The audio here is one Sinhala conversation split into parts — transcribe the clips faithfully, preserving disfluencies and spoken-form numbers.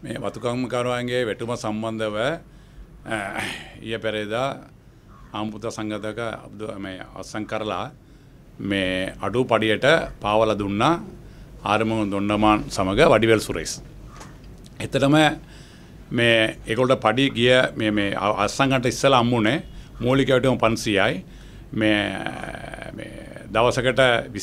මේ වතුකම්කරුවන්ගේ වැටුම සම්බන්ධව ඊය පෙරේදා ආම්පුත සංගතක මේ අත්සන් කරලා මේ අඩු පඩියට පාවලා දුන්නා ආරමුණු දොණ්ඩමාන් සමග වඩිවැල් සුරේෂ්. එතනම මේ ඒගොල්ලෝ පඩි ගිය මේ මේ අත්සන්කට ඉස්සලා අම්මුනේ මූලික වැටුම පන්සීයයි මේ මේ දවසකට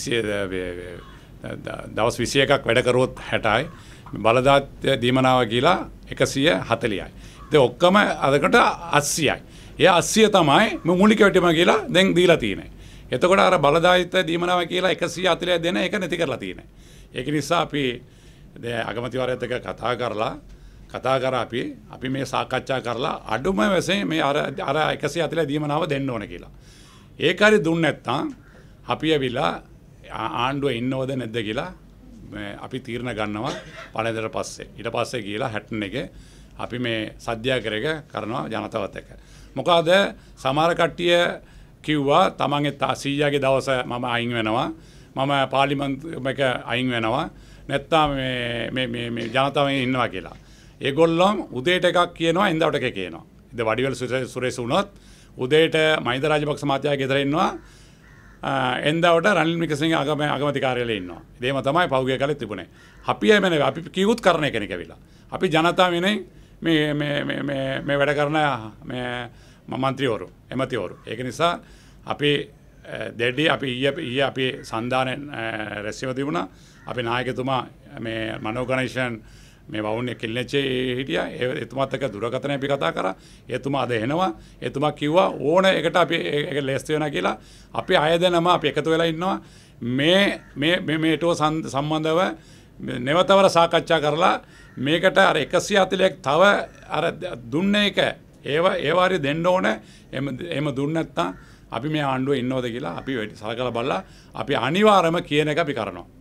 දවස් විසි එකක් වැඩ කරුවොත් හැටයි බලදාත්‍ය දීමනාව කියලා එකසිය හතලියයි. ඉතින් ඔක්කොම අදකට අස්සීයයි. ඒ අස්සිය තමයි මේ මූලික වැටුම කියලා දැන් දීලා තියෙන්නේ. එතකොට අර බලදාත්‍ය දීමනාව කියලා එකසිය හතලිය දෙන එක නැති කරලා තියෙන්නේ. ඒක නිසා අපි දැන් අගමැතිවරයාත් එක්ක කතා කරලා කතා කරා අපි අපි මේ සාකච්ඡා කරලා අඩුම වශයෙන් මේ අර අර එකසිය හතලිය දීමනාව දෙන්න ඕන කියලා. ඒක හරි දුන්නේ නැත්නම් අපි ඇවිල්ලා ආණ්ඩුවේ ඉන්නවද නැද්ද කියලා අපි තීරණ ගන්නවා පළවෙනිදට පස්සේ. ඊට පස්සේ කියලා හැට්ටන් එකේ අපි මේ සත්‍යාග්‍රහය කරනවා ජනතාවත් එක්ක. මොකද සමහර කට්ටිය කිව්වා තමන්ගේ සීයාගේ දවස මම අයින් වෙනවා. මම පාර්ලිමේන්තුවක අයින් වෙනවා. නැත්තම් මේ මේ මේ ජනතාවෙන් ඉන්නවා කියලා. ඒගොල්ලෝ උදේට එකක් කියනවා ඉඳවට එකක් කියනවා. ඉතින් වඩිවැල් සුරේෂ් වුණොත් උදේට මහින්ද රාජපක්ෂ මහත්තයා ගෙදර ඉන්නවා. එන්දවට රනිල් වික්‍රමසිංහ අගම අගමැති කාර්යාලයේ ඉන්නවා. ඒකම තමයි පහුගිය කාලේ තිබුණේ. අපි එමනේ අපි කිව්වුත් කරන කෙනෙක් ඇවිල්ලා. අපි ජනතාව වෙනේ මේ මේ මේ මේ මේ වැඩ කරන මේ මන්ත්‍රීවරු, එමෙතිවරු. ඒක නිසා අපි දෙඩි අපි ඊයේ ඊයේ අපි සන්දානේ රැස්වීම තිබුණා. අපි නායකතුමා මේ මනෝ ගණේෂන් මේ වවුන්නේ කිල්ලච්චේ හිටියා. එතුමාත් එක්ක දුරකථනය අපි කතා කරා. එතුමා අද එනවා. එතුමා කිව්වා ඕන එකට අපි ඒක ලෑස්ති වෙනවා කියලා. අපි අය දෙනම අපි එකතු වෙලා ඉන්නවා. මේ මේ මේ මේටෝ සම්බන්ධව නැවතවර සාකච්ඡා කරලා මේකට අර එකසිය හතලියක් තව අර දුන්නේ එක ඒව ඒ වාරිය දෙන්න ඕන. එහෙම එහෙම දුන්න නැත්නම් අපි මේ ආණ්ඩුවේ ඉන්නවද කියලා අපි සලකලා බලලා අපි අනිවාර්යයෙන්ම කියන එක අපි කරනවා.